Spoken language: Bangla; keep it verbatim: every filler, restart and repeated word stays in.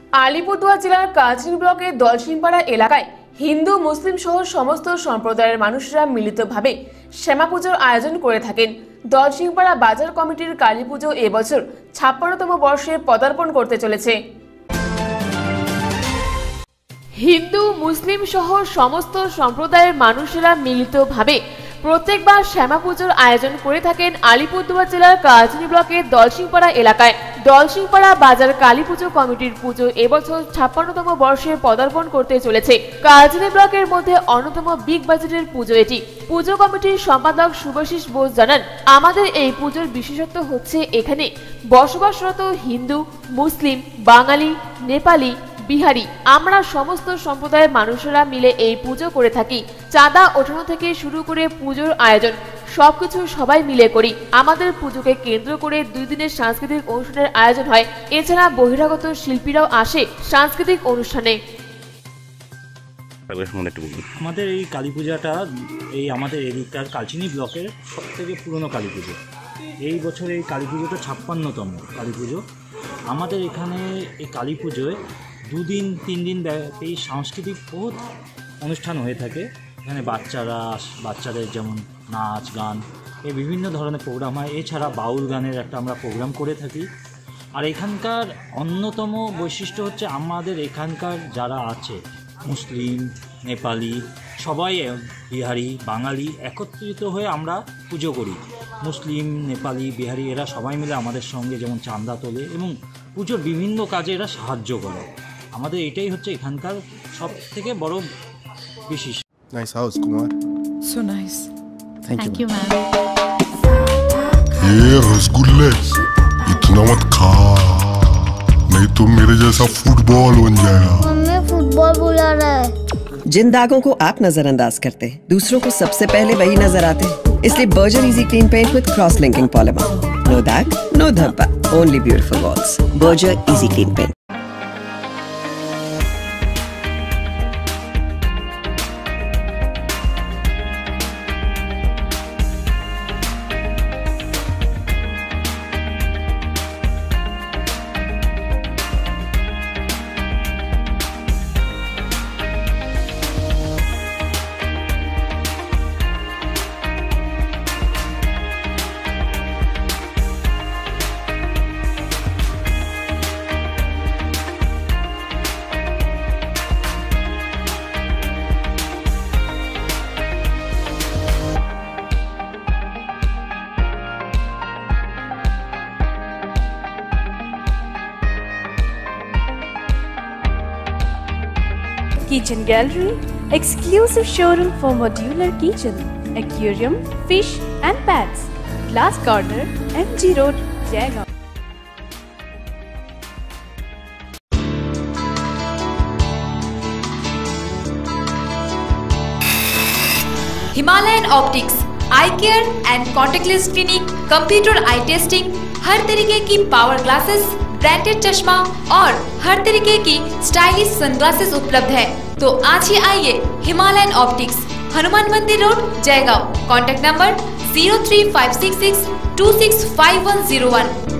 আলিপুরদুয়ার জেলার কাজনী ব্লকের দলসিংপাড়া এলাকায় হিন্দু মুসলিম সহ সমস্ত সম্প্রদায়ের মানুষরা মিলিতভাবে শ্যামা পুজোর আয়োজন করে থাকেন। দলসিংপাড়া বাজার কমিটির কালী পুজো এবছর ছাপ্পান্নতম বর্ষে পদার্পণ করতে চলেছে। হিন্দু মুসলিম সহ সমস্ত সম্প্রদায়ের মানুষেরা মিলিতভাবে প্রত্যেকবার শ্যামা পুজোর আয়োজন করে থাকেন আলিপুরদুয়ার জেলার কাজনী ব্লকের দলসিংপাড়া এলাকায়। দলসিংপাড়া বাজার কালী পুজো কমিটির পুজো এবছর ছাপ্পান্নতম বর্ষে পদার্পণ করতে চলেছে। কাজনী ব্লকের মধ্যে অন্যতম বিগ বাজেটের পুজো এটি। পুজো কমিটির সম্পাদক শুভাশিস বোস জানান, আমাদের এই পুজোর বিশেষত্ব হচ্ছে এখানে বসবাসরত হিন্দু, মুসলিম, বাঙালি, নেপালি, বিহারি আমরা সমস্ত সম্প্রদায়ের মানুষেরা মিলে এই পুজো করে থাকি। চাঁদা ওঠানো থেকে শুরু করে পুজোর আয়োজন সবকিছু সবাই মিলে করি। আমাদের পুজোকে কেন্দ্র করে দুই দিনের সাংস্কৃতিক অনুষ্ঠানের আয়োজন হয়। এছাড়া বহিরাগত শিল্পীরাও আসে সাংস্কৃতিক অনুষ্ঠানে। আমাদের এই কালী পূজাটা এই আমাদের এদিককার কালচিনি ব্লকের সব থেকে পুরনো কালী পুজো। এই বছর এই কালী পুজোটা ছাপ্পান্নতম কালী পুজো। আমাদের এখানে এই কালী পুজোয় দুদিন তিন দিন ব্যাপী সাংস্কৃতিক বহুত অনুষ্ঠান হয়ে থাকে। এখানে বাচ্চারা বাচ্চাদের যেমন নাচ গান এই বিভিন্ন ধরনের প্রোগ্রাম হয়। এছাড়া বাউল গানের একটা আমরা প্রোগ্রাম করে থাকি। আর এখানকার অন্যতম বৈশিষ্ট্য হচ্ছে আমাদের এখানকার যারা আছে মুসলিম, নেপালি, সবাই বিহারি, বাঙালি একত্রিত হয়ে আমরা পুজো করি। মুসলিম, নেপালি, বিহারি এরা সবাই মিলে আমাদের সঙ্গে যেমন চাঁদা তোলে এবং পুজোর বিভিন্ন কাজে এরা সাহায্য করে। আমাদের এটাই হচ্ছে এখানকার সব থেকে বড় বিশেষ। Nice house, Kumar. So nice. Thank, Thank you, you, ma'am. ये रसगुल्ले इतना मत खा, नहीं तो मेरे जैसा फुटबॉल बन जाएगा। मम्मी फुटबॉल बुला रहा है। जिन दागों को आप नजरअंदाज करते हैं, दूसरों को सबसे पहले वही नजर आते हैं। इसलिए Berger easy clean paint with cross linking polymer. No दाग, नो धब्बा, only beautiful walls. Berger easy clean paint. Kitchen Gallery, exclusive showroom for modular kitchen, aquarium, fish and pets. Glass Corner, M G Road, Jaigaon. Himalayan Optics, eye care and contactless clinic, computer eye testing, हर तरीके की पावर ग्लासेस, ब्रांडेड चश्मा और हर तरीके की स्टाइलिश सनग्लासेस उपलब्ध है। तो आज ही आइए हिमालयन ऑप्टिक्स, हनुमान मंदिर road, Jaigaon. Contact number zero three five six six two six five one zero one.